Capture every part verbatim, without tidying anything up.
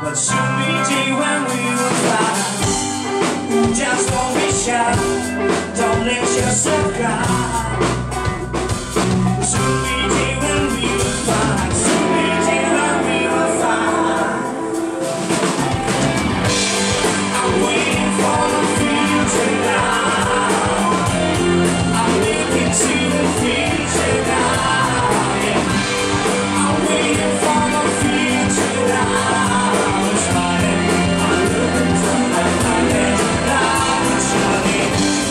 but soon be day when we will fly. Just don't be shy, don't let yourself cry. Soon be day when we will fly. Soon be day when we will fly. I'm waiting for the future now. I'm looking to the future now. Yeah. I'm waiting for the future now. I'm trying, I'm looking to the future now. I'm trying.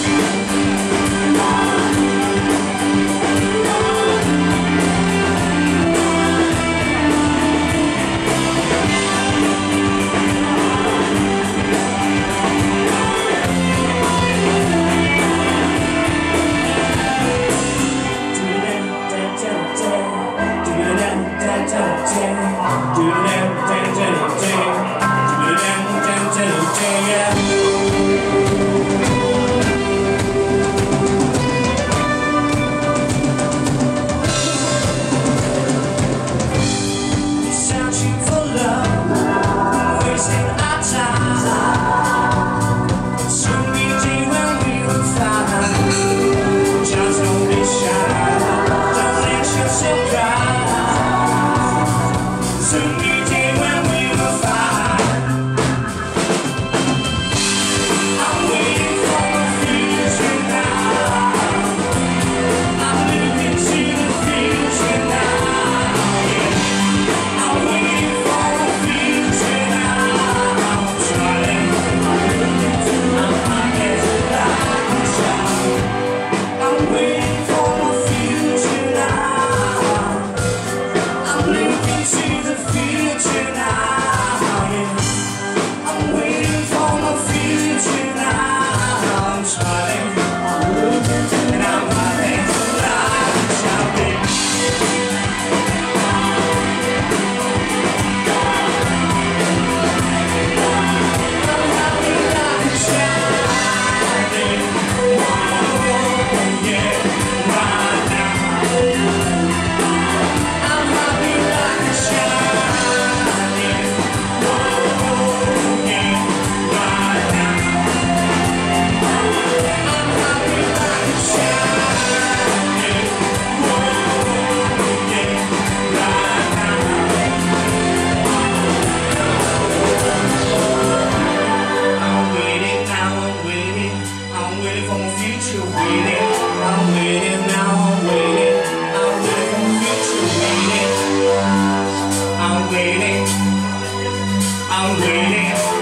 Searching for love, wasting our time. Soon be day when we will fly. Just don't be shy, don't let yourself cry. Soon be day when we will fly. I'm waiting for the future now. I'm looking to the future now. I'm waiting for the future now. I'm trying, I'm looking to the future now. I'm waiting for the future now. I'm looking to the future now. Yeah. I'm waiting for the future now. I'm trying, I'm looking to, and I'm running to life, shouting. I'm waiting, I'm waiting.